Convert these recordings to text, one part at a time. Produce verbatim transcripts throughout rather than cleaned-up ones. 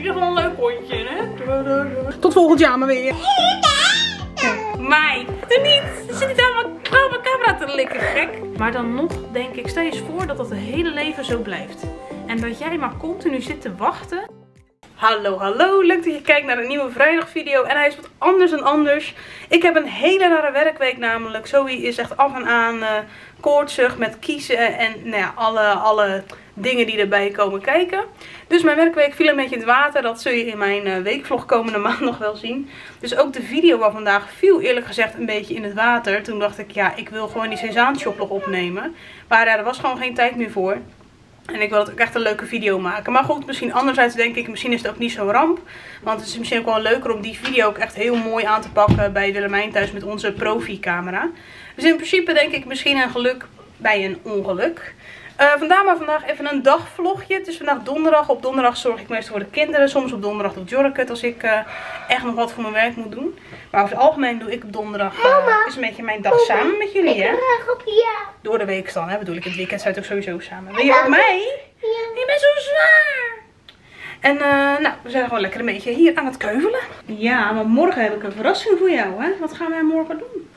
ieder geval een leuk hondje, hè? Tot volgend jaar maar weer. Mike, doe niet. Je zit niet aan mijn camera te likken, gek. Maar dan nog denk ik, stel je eens voor dat dat het hele leven zo blijft. En dat jij maar continu zit te wachten. Hallo, hallo. Leuk dat je kijkt naar een nieuwe vrijdagvideo. En hij is wat anders dan anders. Ik heb een hele rare werkweek namelijk. Zoe is echt af en aan uh, koortsig met kiezen en nou ja, alle, alle dingen die erbij komen kijken. Dus mijn werkweek viel een beetje in het water. Dat zul je in mijn uh, weekvlog komende maand nog wel zien. Dus ook de video van vandaag viel eerlijk gezegd een beetje in het water. Toen dacht ik, ja, ik wil gewoon die Cezanne shoplog opnemen. Maar ja, er was gewoon geen tijd meer voor. En ik wil het ook echt een leuke video maken. Maar goed, misschien anderzijds denk ik, misschien is het ook niet zo'n ramp. Want het is misschien ook wel leuker om die video ook echt heel mooi aan te pakken bij Willemijn thuis met onze profi camera. Dus in principe denk ik misschien een geluk bij een ongeluk. Uh, vandaar maar vandaag even een dagvlogje. Het is vandaag donderdag. Op donderdag zorg ik meestal voor de kinderen. Soms op donderdag doet Jorke het als ik uh, echt nog wat voor mijn werk moet doen. Maar over het algemeen doe ik op donderdag uh, is een beetje mijn dag Mama, samen met jullie, hè? Door de week dan, hè? Bedoel ik, het weekend zijn we ook sowieso samen. Wil je ook mij? Ja. Je bent zo zwaar. En uh, nou, we zijn gewoon lekker een beetje hier aan het keuvelen. Ja, maar morgen heb ik een verrassing voor jou, hè? Wat gaan wij morgen doen?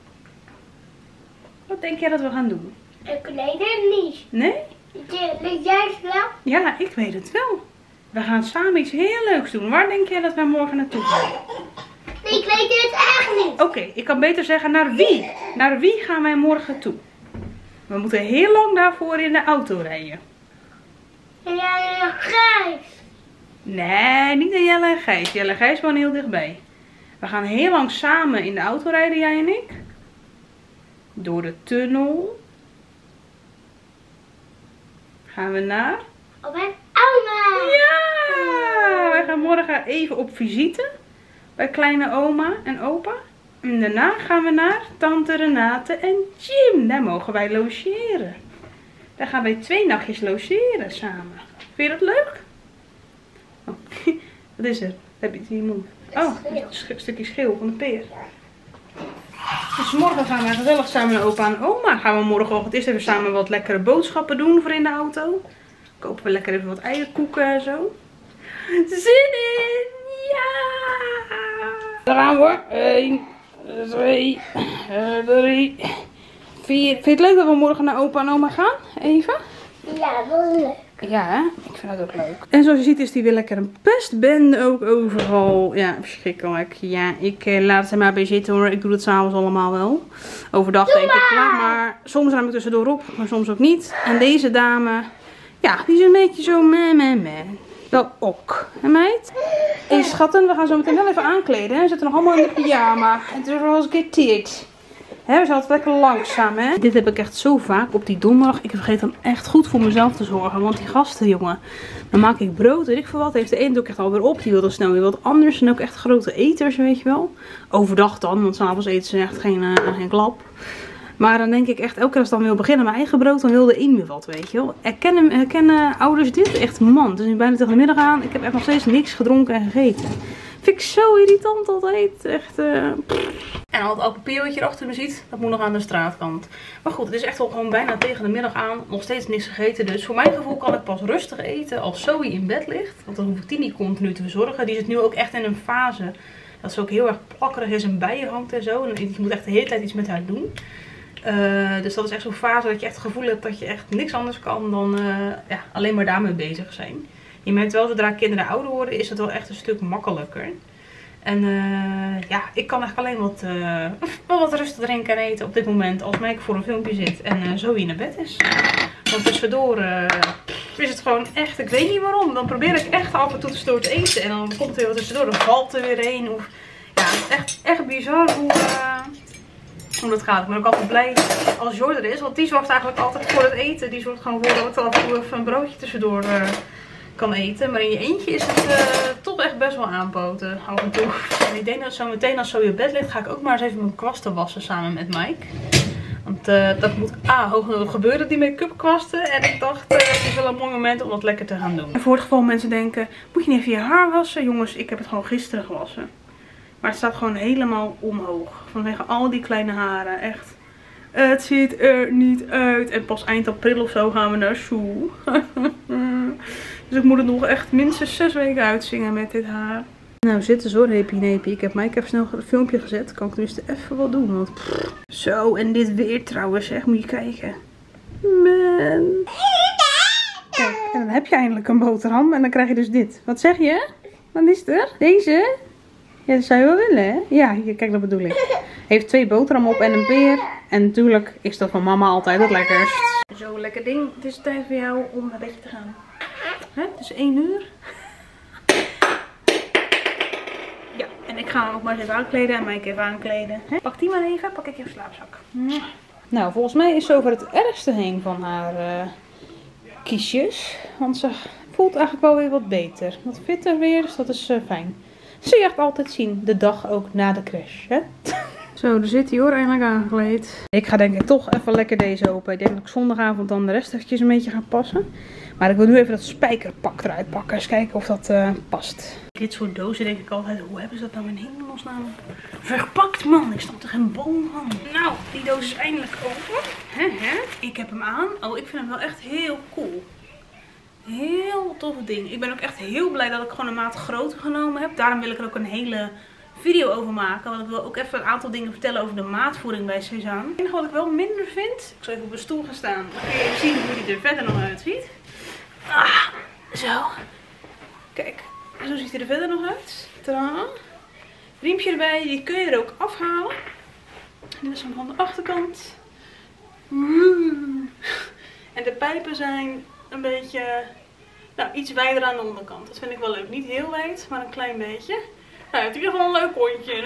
Wat denk jij dat we gaan doen? Ik weet het niet. Nee? Weet jij het wel? Ja, ik weet het wel. We gaan samen iets heel leuks doen. Waar denk jij dat wij morgen naartoe gaan? Nee, ik weet het echt niet. Oké, okay, ik kan beter zeggen naar wie. Naar wie gaan wij morgen toe? We moeten heel lang daarvoor in de auto rijden. Ja, Gijs. Nee, niet naar Jelle en Gijs. Jelle en Gijs wonen heel dichtbij. We gaan heel lang samen in de auto rijden, jij en ik. Door de tunnel. Gaan we naar? Op mijn oma. Ja! Wij gaan morgen even op visite. Bij kleine oma en opa. En daarna gaan we naar tante Renate en Jim. Daar mogen wij logeren. Daar gaan wij twee nachtjes logeren samen. Vind je dat leuk? Oh, wat is er? Heb je iets in je mond? Oh, een stukje schil van de peer. Dus morgen gaan we gezellig samen naar opa en oma. Gaan we morgenochtend eerst even samen wat lekkere boodschappen doen voor in de auto. Kopen we lekker even wat eierkoeken en zo. Zin in! Ja! Daar gaan we. één, twee, drie, vier. Vind je het leuk dat we morgen naar opa en oma gaan? Even? Ja, dat is leuk. Ja, hè? Ik vind dat ook leuk. En zoals je ziet is die weer lekker een pestbende ook overal. Ja, verschrikkelijk. Ja, ik eh, laat het er maar bij zitten hoor. Ik doe het s'avonds allemaal wel. Overdag denk ik, ja, maar soms ruim ik tussendoor op, maar soms ook niet. En deze dame, ja, die is een beetje zo meh, meh, meh. Wel ok. Hè meid? Hé hey, schatten, we gaan zo meteen wel even aankleden. Hè? We zitten nog allemaal in de pyjama. Het is wel eens geteerd. He, we zijn altijd lekker langzaam, hè. Dit heb ik echt zo vaak op die donderdag. Ik vergeet dan echt goed voor mezelf te zorgen. Want die gasten, jongen. Dan maak ik brood, weet ik veel wat. Heeft de ene ook echt alweer op. Die wil dan snel weer wat anders. En ook echt grote eters, weet je wel. Overdag dan, want s'avonds eten ze echt geen, uh, geen klap. Maar dan denk ik echt, elke keer als ik dan wil beginnen mijn eigen brood, dan wil de een weer wat, weet je wel. Herkennen, herkennen ouders dit? Echt, man. Het is nu bijna tegen de middag aan. Ik heb echt nog steeds niks gedronken en gegeten. Vind ik zo irritant altijd. Echt, uh, en al het oud papier wat je erachter me ziet, dat moet nog aan de straatkant. Maar goed, het is echt al gewoon bijna tegen de middag aan. Nog steeds niks gegeten. Dus voor mijn gevoel kan ik pas rustig eten als Zoe in bed ligt. Want dan hoef ik die niet continu te verzorgen. Die zit nu ook echt in een fase dat ze ook heel erg plakkerig is en bij je hangt en zo. En je moet echt de hele tijd iets met haar doen. Uh, dus dat is echt zo'n fase dat je echt het gevoel hebt dat je echt niks anders kan dan uh, ja, alleen maar daarmee bezig zijn. Je merkt wel, zodra kinderen ouder worden, is het wel echt een stuk makkelijker. En uh, ja, ik kan echt alleen wat, uh, wel wat rustig drinken en eten op dit moment. Als Mike voor een filmpje zit en uh, Zoe naar bed is. Want tussendoor uh, is het gewoon echt, ik weet niet waarom. Dan probeer ik echt af en toe tussendoor te eten. En dan komt er weer wat tussendoor, dan valt er weer een. Of, ja, het is echt, echt bizar hoe, uh, hoe dat gaat. Ik ben ook altijd blij als Jordan er is. Want die zorgt eigenlijk altijd voor het eten. Die zorgt gewoon voor dat ik dan af en toe even een broodje tussendoor uh, kan eten. Maar in je eentje is het uh, toch echt best wel aanpoten af en toe. En ik denk dat zo meteen als Zoe op bed ligt, ga ik ook maar eens even mijn kwasten wassen samen met Mike. Want uh, dat moet ah, hoog genoeg gebeuren, die make-up kwasten. En ik dacht, uh, het is wel een mooi moment om dat lekker te gaan doen. En voor het geval mensen denken, moet je niet even je haar wassen? Jongens, ik heb het gewoon gisteren gewassen. Maar het staat gewoon helemaal omhoog. Vanwege al die kleine haren, echt. Het ziet er niet uit. En pas eind april of zo gaan we naar Soe. Dus ik moet het nog echt minstens zes weken uitzingen met dit haar. Nou, zitten zo, Heepie Neepie. Ik heb Mike even snel een filmpje gezet. Kan ik tenminste even wat doen. Want pff. Zo, en dit weer trouwens, zeg. Moet je kijken. Man. Kijk, en dan heb je eindelijk een boterham. En dan krijg je dus dit. Wat zeg je? Wat is er? Deze? Ja, dat zou je wel willen, hè? Ja, hier, kijk, dat bedoel ik. Heeft twee boterhammen op en een peer. En natuurlijk is dat van mama altijd het lekkerst. Zo, lekker ding. Het is tijd voor jou om naar bedje te gaan. Hè? Het is één uur. Ja, en ik ga hem ook maar eens even aankleden en Mike even aankleden. Hè? Pak die maar even, pak ik even slaapzak. Nou, volgens mij is ze over het ergste heen van haar uh, kiesjes. Want ze voelt eigenlijk wel weer wat beter. Wat fitter weer, dus dat is uh, fijn. Dat zul je echt altijd zien, de dag ook na de crash, hè? Zo, daar zit hij hoor, eindelijk aangekleed. Ik ga denk ik toch even lekker deze open. Ik denk dat ik zondagavond dan de rest eventjes een beetje ga passen. Maar ik wil nu even dat spijkerpak eruit pakken. Eens kijken of dat uh, past. Dit soort dozen denk ik altijd, hoe hebben ze dat nou in hemelsnaam verpakt, man? Ik snap er geen boom van. Nou, die doos is eindelijk open. He, he. Ik heb hem aan. Oh, ik vind hem wel echt heel cool. Heel tof ding. Ik ben ook echt heel blij dat ik gewoon een maat groter genomen heb. Daarom wil ik er ook een hele video over maken. Want ik wil ook even een aantal dingen vertellen over de maatvoering bij Cézanne. Het enige wat ik wel minder vind. Ik zal even op een stoel gaan staan. Dan kun je even zien hoe die er verder nog uitziet. Ah, zo. Kijk, zo ziet hij er verder nog uit. Tadaa. Riempje erbij, die kun je er ook afhalen. Dit is hem van de achterkant. En de pijpen zijn een beetje, nou, iets wijder aan de onderkant. Dat vind ik wel leuk. Niet heel wijd, maar een klein beetje. Nou, het is in ieder geval een leuk rondje,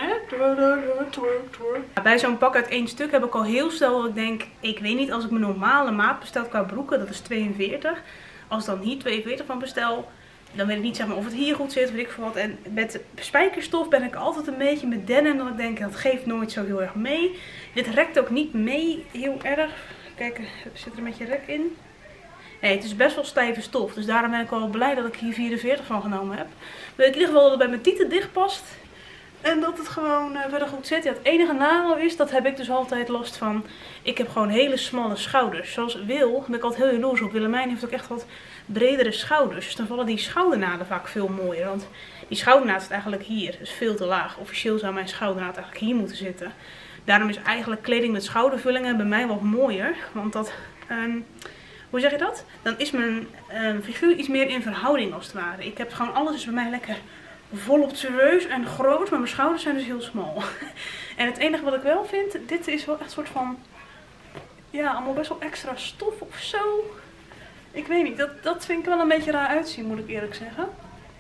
hè? Bij zo'n pak uit één stuk heb ik al heel snel dat ik denk, ik weet niet, als ik mijn normale maat bestel qua broeken, dat is tweeënveertig. Als ik dan hier tweeënveertig van bestel, dan weet ik niet zeg maar of het hier goed zit, weet ik veel wat. En met spijkerstof ben ik altijd een beetje met denim, dat ik denk, dat geeft nooit zo heel erg mee. Dit rekt ook niet mee heel erg. Kijk, zit er een beetje rek in. Nee, het is best wel stijve stof. Dus daarom ben ik wel blij dat ik hier vierenveertig van genomen heb. Dat ik in ieder geval dat het bij mijn tieten dicht past. En dat het gewoon uh, verder goed zit. Ja, het enige nadeel is, dat heb ik dus altijd last van. Ik heb gewoon hele smalle schouders. Zoals Wil, daar ben ik altijd heel jaloers op. Willemijn heeft ook echt wat bredere schouders. Dus dan vallen die schoudernaden vaak veel mooier. Want die schoudernaad zit eigenlijk hier. Dus veel te laag. Officieel zou mijn schoudernaad eigenlijk hier moeten zitten. Daarom is eigenlijk kleding met schoudervullingen bij mij wat mooier. Want dat... Um, Hoe zeg je dat? Dan is mijn uh, figuur iets meer in verhouding als het ware. Ik heb gewoon alles is bij mij lekker voluptueus en groot. Maar mijn schouders zijn dus heel smal. En het enige wat ik wel vind, dit is wel echt een soort van, ja, allemaal best wel extra stof of zo. Ik weet niet, dat, dat vind ik wel een beetje raar uitzien, moet ik eerlijk zeggen.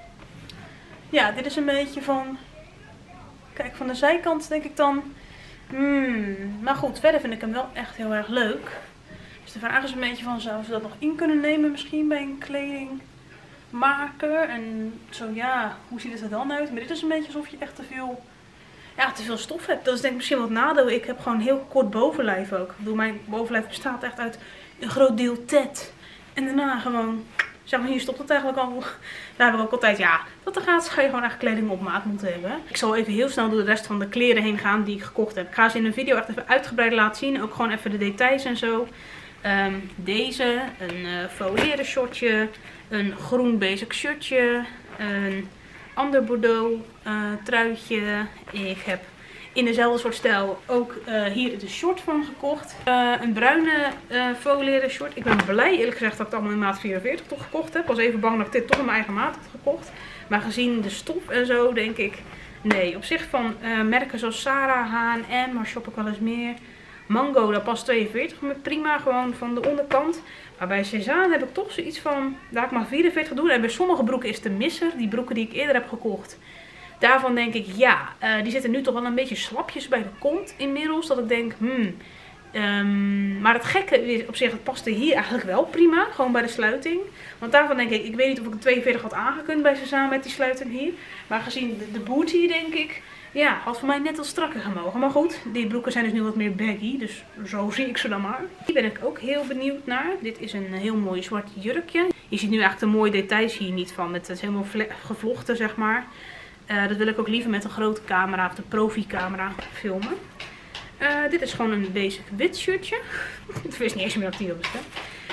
Ja, dit is een beetje van, kijk, van de zijkant denk ik dan, hmm, maar goed, verder vind ik hem wel echt heel erg leuk. Dus de vraag is een beetje van, zouden ze dat nog in kunnen nemen misschien bij een kledingmaker? En zo ja, hoe ziet het er dan uit? Maar dit is een beetje alsof je echt te veel, ja, te veel stof hebt. Dat is denk ik misschien wat nadeel. Ik heb gewoon een heel kort bovenlijf ook. Ik bedoel, mijn bovenlijf bestaat echt uit een groot deel tet. En daarna gewoon, zeg maar, hier stopt het eigenlijk al. Daar heb ik ook altijd, ja, wat er gaat, ga je gewoon echt kleding op maat moeten hebben. Ik zal even heel snel door de rest van de kleren heen gaan die ik gekocht heb. Ik ga ze in een video echt even uitgebreid laten zien. Ook gewoon even de details en zo. Um, deze, een uh, faux leren shortje, een groen basic shirtje, een ander bordeaux uh, truitje. Ik heb in dezelfde soort stijl ook uh, hier de short van gekocht. Uh, een bruine uh, faux leren short. Ik ben blij eerlijk gezegd dat ik het allemaal in maat vierenveertig toch gekocht heb. Ik was even bang dat ik dit toch in mijn eigen maat had gekocht. Maar gezien de stof en zo denk ik, nee. Op zich van uh, merken zoals Zara, H en M, maar shop ik wel eens meer. Mango, daar past tweeënveertig met prima, gewoon van de onderkant. Maar bij Cézanne heb ik toch zoiets van, daar ik maar vierenveertig doen. En bij sommige broeken is de misser, die broeken die ik eerder heb gekocht. Daarvan denk ik, ja, uh, die zitten nu toch wel een beetje slapjes bij de kont inmiddels. Dat ik denk, hmm. Um, maar het gekke is op zich, het paste hier eigenlijk wel prima, gewoon bij de sluiting. Want daarvan denk ik, ik weet niet of ik een tweeënveertig had aangekund bij Cézanne met die sluiting hier. Maar gezien de, de booty denk ik, ja, had voor mij net wat strakker gemogen. Maar goed, die broeken zijn dus nu wat meer baggy. Dus zo zie ik ze dan maar. Hier ben ik ook heel benieuwd naar. Dit is een heel mooi zwart jurkje. Je ziet nu eigenlijk de mooie details hier niet van. Het is helemaal gevlochten, zeg maar. Uh, dat wil ik ook liever met een grote camera of de profi camera filmen. Uh, dit is gewoon een basic wit shirtje. Ik wist niet eens meer dat ik die wil bestellen.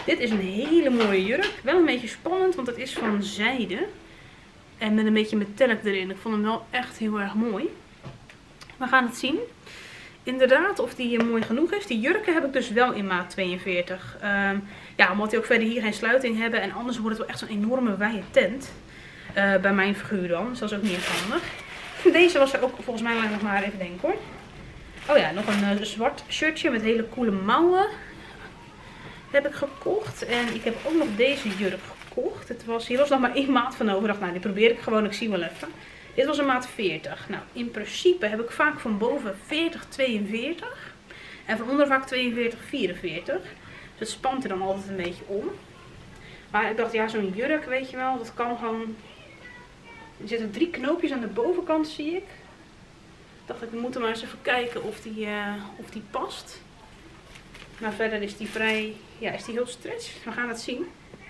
Dit is een hele mooie jurk. Wel een beetje spannend, want het is van zijde. En met een beetje metallic erin. Ik vond hem wel echt heel erg mooi. We gaan het zien. Inderdaad, of die mooi genoeg is. Die jurken heb ik dus wel in maat tweeënveertig. Um, ja, omdat die ook verder hier geen sluiting hebben. En anders wordt het wel echt zo'n enorme wijde tent. Uh, bij mijn figuur dan. Dus dat is ook niet echt handig. Deze was er ook volgens mij nog maar even denken hoor. Oh ja, nog een uh, zwart shirtje met hele coole mouwen. Heb ik gekocht. En ik heb ook nog deze jurk gekocht. Het was, hier was nog maar één maat van over. Ik dacht, nou die probeer ik gewoon. Ik zie wel even. Dit was een maat veertig. Nou, in principe heb ik vaak van boven veertig, tweeënveertig. En van onder vaak tweeënveertig, vierenveertig. Dus het spant er dan altijd een beetje om. Maar ik dacht, ja, zo'n jurk, weet je wel, dat kan gewoon... Er zitten drie knoopjes aan de bovenkant, zie ik. Ik dacht, ik moet er maar eens even kijken of die, uh, of die past. Maar verder is die vrij, ja, is die heel stretch. We gaan het zien.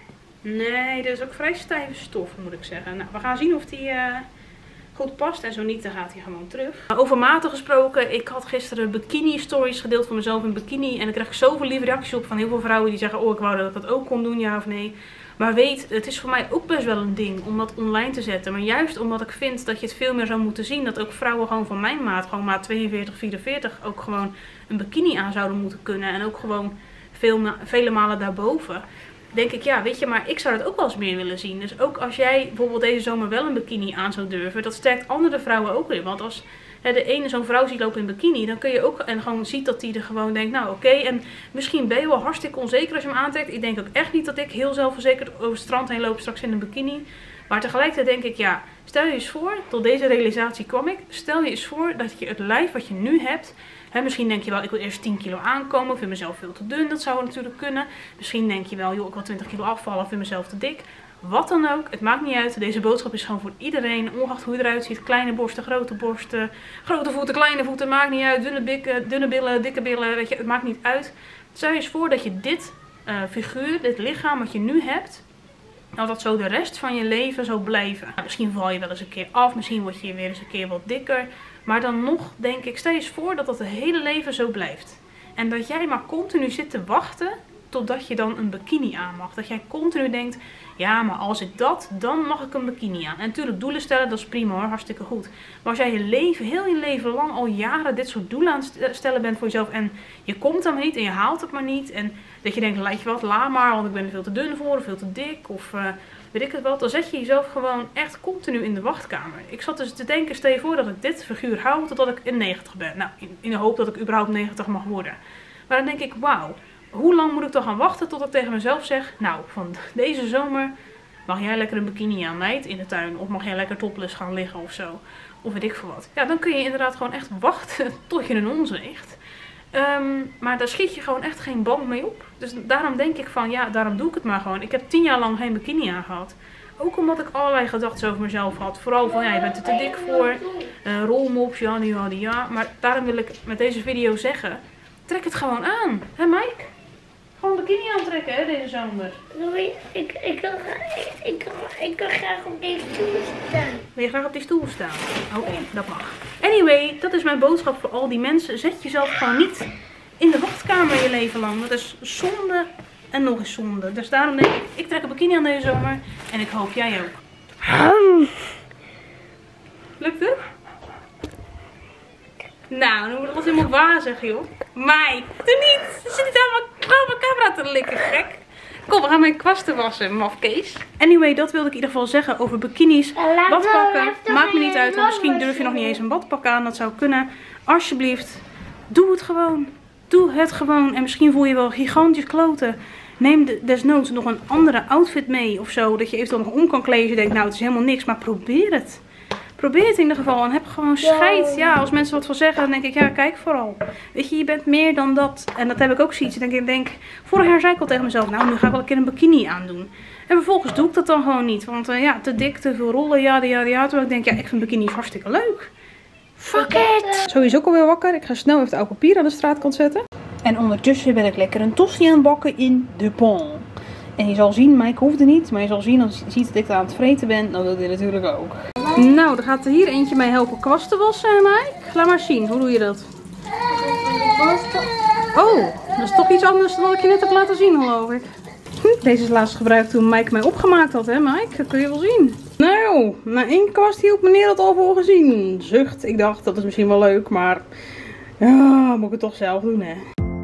Nee, dat is ook vrij stijve stof, moet ik zeggen. Nou, we gaan zien of die... Uh, goed past en zo niet, dan gaat hij gewoon terug. Over maten gesproken, ik had gisteren bikini stories gedeeld van mezelf in bikini. En dan kreeg ik zoveel lieve reacties op van heel veel vrouwen die zeggen, oh ik wou dat ik dat ook kon doen, ja of nee. Maar weet, het is voor mij ook best wel een ding om dat online te zetten. Maar juist omdat ik vind dat je het veel meer zou moeten zien. Dat ook vrouwen gewoon van mijn maat, gewoon maat tweeënveertig, vierenveertig, ook gewoon een bikini aan zouden moeten kunnen. En ook gewoon veel, vele malen daarboven. Denk ik, ja, weet je, maar ik zou dat ook wel eens meer willen zien. Dus ook als jij bijvoorbeeld deze zomer wel een bikini aan zou durven, dat sterkt andere vrouwen ook weer. Want als hè, de ene zo'n vrouw ziet lopen in bikini, dan kun je ook en gewoon ziet dat die er gewoon denkt, nou oké, okay, en misschien ben je wel hartstikke onzeker als je hem aantrekt. Ik denk ook echt niet dat ik heel zelfverzekerd over het strand heen loop straks in een bikini. Maar tegelijkertijd denk ik, ja, stel je eens voor, tot deze realisatie kwam ik, stel je eens voor dat je het lijf wat je nu hebt, hè, misschien denk je wel, ik wil eerst tien kilo aankomen, ik vind mezelf veel te dun, dat zou natuurlijk kunnen. Misschien denk je wel, joh, ik wil twintig kilo afvallen, ik vind mezelf te dik. Wat dan ook, het maakt niet uit, deze boodschap is gewoon voor iedereen, ongeacht hoe je eruit ziet. Kleine borsten, grote borsten, grote voeten, kleine voeten, maakt niet uit, dunne, bikken, dunne billen, dikke billen, weet je, het maakt niet uit. Stel je eens voor dat je dit uh, figuur, dit lichaam wat je nu hebt, nou, dat zo de rest van je leven zou blijven. Nou, misschien val je wel eens een keer af, misschien word je weer eens een keer wat dikker. Maar dan nog denk ik, stel je eens voor dat dat het hele leven zo blijft. En dat jij maar continu zit te wachten totdat je dan een bikini aan mag. Dat jij continu denkt, ja, maar als ik dat, dan mag ik een bikini aan. En natuurlijk, doelen stellen, dat is prima hoor, hartstikke goed. Maar als jij je leven, heel je leven lang, al jaren dit soort doelen aan het stellen bent voor jezelf. En je komt dan maar niet en je haalt het maar niet. En dat je denkt, laat je wat, laat maar, want ik ben er veel te dun voor, of veel te dik, of uh, weet ik het wat. Dan zet je jezelf gewoon echt continu in de wachtkamer. Ik zat dus te denken, stel je voor dat ik dit figuur hou totdat ik in negentig ben. Nou, in, in de hoop dat ik überhaupt negentig mag worden. Maar dan denk ik, wauw. Hoe lang moet ik dan gaan wachten tot ik tegen mezelf zeg, nou, van deze zomer mag jij lekker een bikini aan, meid, in de tuin. Of mag jij lekker topless gaan liggen of zo. Of weet ik veel wat. Ja, dan kun je inderdaad gewoon echt wachten tot je een ons weegt. Um, maar daar schiet je gewoon echt geen band mee op. Dus daarom denk ik van, ja, daarom doe ik het maar gewoon. Ik heb tien jaar lang geen bikini aangehad. Ook omdat ik allerlei gedachten over mezelf had. Vooral van, ja, je bent er te dik voor. Uh, rolmops, ja, ja, ja. Maar daarom wil ik met deze video zeggen, trek het gewoon aan. Hé, Mike? Gewoon een bikini aantrekken, hè, deze zomer. Louis, ik, ik, wil, ik, ik, ik wil graag op deze stoel staan. Wil je graag op die stoel staan? Oké, okay, dat mag. Anyway, dat is mijn boodschap voor al die mensen. Zet jezelf gewoon niet in de wachtkamer je leven lang. Dat is zonde en nog eens zonde. Dus daarom denk ik, ik trek een bikini aan deze zomer. En ik hoop jij ook. Lukt het? Nou, nu moet ik alles helemaal wazig, joh. Mike, doe niet. Je zit niet aan mijn camera te likken, gek. Kom, we gaan mijn kwasten wassen, mafkees. Anyway, dat wilde ik in ieder geval zeggen over bikinis. Badpakken, maakt me niet uit. Want misschien durf je nog niet eens een badpak aan. Dat zou kunnen. Alsjeblieft, doe het gewoon. Doe het gewoon. En misschien voel je wel gigantisch kloten. Neem desnoods nog een andere outfit mee of zo. Dat je eventueel nog om kan kleden. Als je denkt, nou het is helemaal niks. Maar probeer het. Probeer het in ieder geval en heb gewoon scheid. Ja, als mensen wat van zeggen, dan denk ik, ja, kijk vooral. Weet je, je bent meer dan dat. En dat heb ik ook zoiets. Ik denk, denk, vorig jaar zei ik al tegen mezelf, nou, nu ga ik wel een keer een bikini aandoen. En vervolgens doe ik dat dan gewoon niet. Want uh, ja, te dik, te veel rollen, ja, ja, ja. Terwijl ik denk, ja, ik vind bikinis hartstikke leuk. Fuck it! Zo is ook alweer wakker. Ik ga snel even het oude papier aan de straatkant zetten. En ondertussen ben ik lekker een tosti aan het bakken in de pan. En je zal zien, Mike hoefde niet, maar je zal zien als je ziet dat ik er aan het vreten ben, dan wil je natuurlijk ook. Nou, dan gaat er hier eentje mij helpen kwasten wassen, Mike. Laat maar zien, hoe doe je dat? Oh, dat is toch iets anders dan wat ik je net heb laten zien, geloof ik. Deze is laatst gebruikt toen Mike mij opgemaakt had, hè Mike? Dat kun je wel zien. Nou, na één kwast hield meneer dat al voor gezien. Zucht, ik dacht dat is misschien wel leuk, maar ja, moet ik het toch zelf doen, hè.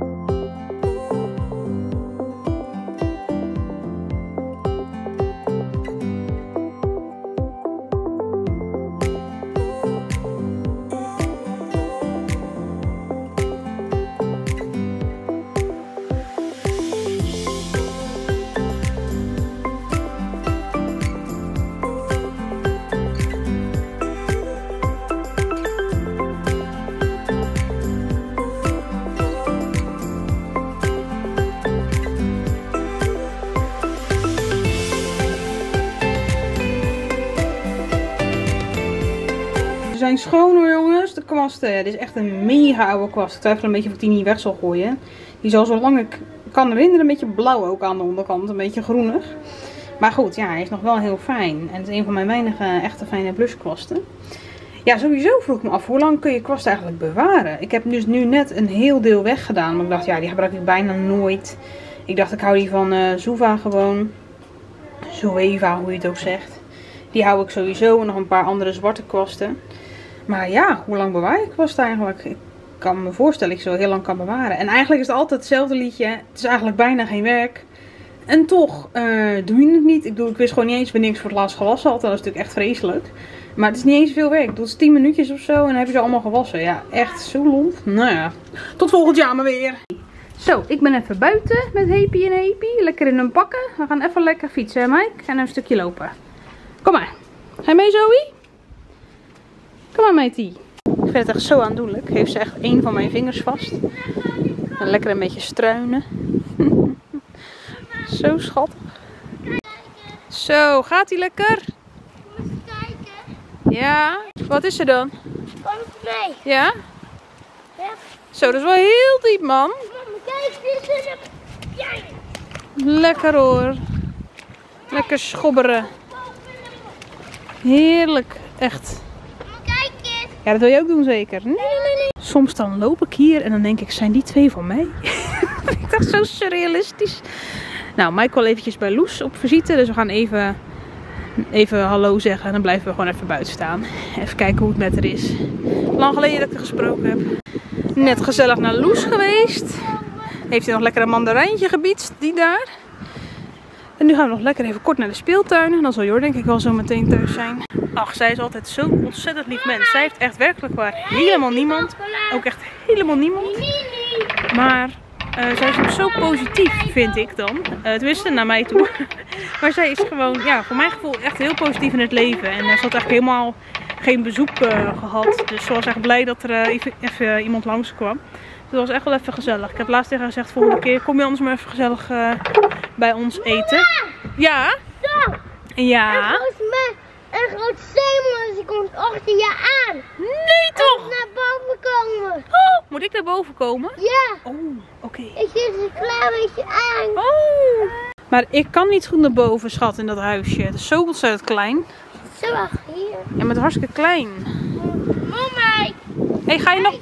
Ze zijn schoon hoor jongens, de kwasten. Ja, dit is echt een mega oude kwast. Ik twijfel een beetje of ik die niet weg zal gooien. Die zal zolang ik kan herinneren een beetje blauw ook aan de onderkant. Een beetje groenig. Maar goed, ja, hij is nog wel heel fijn. En het is een van mijn weinige echte fijne blushkwasten. Ja, sowieso vroeg ik me af, hoe lang kun je kwast eigenlijk bewaren? Ik heb dus nu net een heel deel weggedaan. Maar ik dacht, ja, die gebruik ik bijna nooit. Ik dacht, ik hou die van uh, Zuva gewoon. Zoeva, hoe je het ook zegt. Die hou ik sowieso. En nog een paar andere zwarte kwasten. Maar ja, hoe lang bewaar je kwast eigenlijk? Ik kan me voorstellen dat ik zo heel lang kan bewaren. En eigenlijk is het altijd hetzelfde liedje. Het is eigenlijk bijna geen werk. En toch uh, doe je het niet. Ik, bedoel, ik wist gewoon niet eens wanneer ik ze voor het laatst gewassen had. Dat is natuurlijk echt vreselijk. Maar het is niet eens veel werk. Ik doe het tien minuutjes of zo en dan heb je ze allemaal gewassen. Ja, echt zo lomp. Nou ja, tot volgend jaar maar weer. Zo, ik ben even buiten met Heepie en Heepie. Lekker in hun pakken. We gaan even lekker fietsen, Mike. En een stukje lopen. Kom maar. Ga je mee, Zoe? Kom maar, matey. Ik vind het echt zo aandoenlijk. Heeft ze echt één van mijn vingers vast. En lekker een beetje struinen. Zo schattig. Zo, gaat hij lekker? Even kijken. Ja. Wat is er dan? Kom mee. Ja? Ja. Zo, dat is wel heel diep, man. Mama, kijk, dit is een... Ja. Lekker hoor. Lekker schobberen. Heerlijk. Echt. Kijk eens. Ja, dat wil je ook doen zeker. Nee, nee, nee. Soms dan loop ik hier en dan denk ik, zijn die twee van mij? Ik dacht zo surrealistisch. Nou, Mike wil eventjes bij Loes op visite. Dus we gaan even, even hallo zeggen. En dan blijven we gewoon even buiten staan. Even kijken hoe het met haar is. Lang geleden dat ik haar gesproken heb. Net gezellig naar Loes geweest. Heeft hij nog lekker een mandarijntje gebiedst. Die daar. En nu gaan we nog lekker even kort naar de speeltuin. En dan zal Jor denk ik wel zo meteen thuis zijn. Ach, zij is altijd zo'n ontzettend lief mens. Zij heeft echt werkelijk waar helemaal niemand. Ook echt helemaal niemand. Maar uh, zij is ook zo positief, vind ik dan. Uh, tenminste, naar mij toe. Maar zij is gewoon, ja, voor mijn gevoel echt heel positief in het leven. En uh, ze had echt helemaal geen bezoek uh, gehad. Dus ze was echt blij dat er uh, even, even uh, iemand langskwam. Dus dat was echt wel even gezellig. Ik heb laatst tegen haar gezegd, volgende keer kom je anders maar even gezellig uh, bij ons eten. Ja? Zo. Ja? En volgens mij een groot zeeman, die komt achter je aan. Nee toch? En naar boven komen. Oh, moet ik naar boven komen? Ja. Oh, oké. Okay. Ik zit er een klein beetje aan. Oh. Maar ik kan niet goed naar boven, schat, in dat huisje. Het is zo ontzettend klein. Zo, wacht, hier. Ja, maar het is hartstikke klein. Mama. Hey, ga je nog...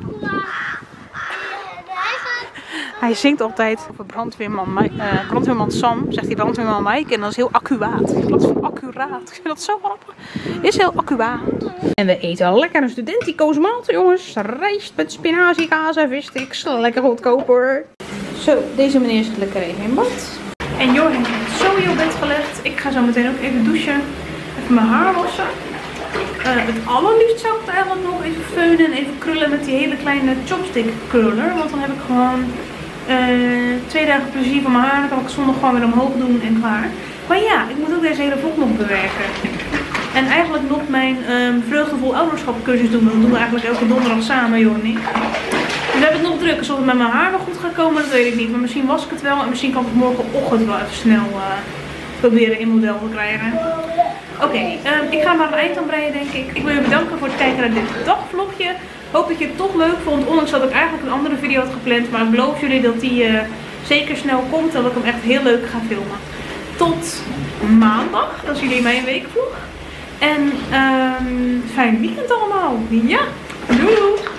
Hij zingt altijd over brandweerman, uh, brandweerman Sam, zegt hij brandweerman Mike. En dat is heel accuraat. In plaats van accuraat. Ik vind dat zo grappig. Is heel accuraat. En we eten lekker een studentico's maaltijd, jongens. Rijst met spinazie, kaas en vissticks. Lekker goedkoop hoor. Zo, deze meneer is lekker even in bad. En Jor heeft zo op bed gelegd. Ik ga zo meteen ook even douchen. Even mijn haar wassen. Uh, het allerliefst zou ik het eigenlijk nog even feunen en even krullen met die hele kleine chopstick curler. Want dan heb ik gewoon uh, twee dagen plezier van mijn haar. Dan kan ik zondag gewoon weer omhoog doen en klaar. Maar ja, ik moet ook deze hele vlog nog bewerken. En eigenlijk nog mijn um, vreugdevol ouderschap cursus doen. Dat doen we eigenlijk elke donderdag samen, joh, niet. Dus we hebben het nog druk. Dus of het met mijn haar nog goed gaat komen, dat weet ik niet. Maar misschien was ik het wel. En misschien kan ik het morgenochtend wel even snel uh, proberen in model te krijgen. Oké, okay, um, ik ga maar een eind aan breien, denk ik. Ik wil je bedanken voor het kijken naar dit dagvlogje. Hoop dat je het toch leuk vond. Ondanks dat ik eigenlijk een andere video had gepland. Maar ik beloof jullie dat die uh, zeker snel komt. En dat ik hem echt heel leuk ga filmen. Tot maandag. Dat is jullie mijn weekvlog. En um, fijn weekend allemaal. Ja, doei!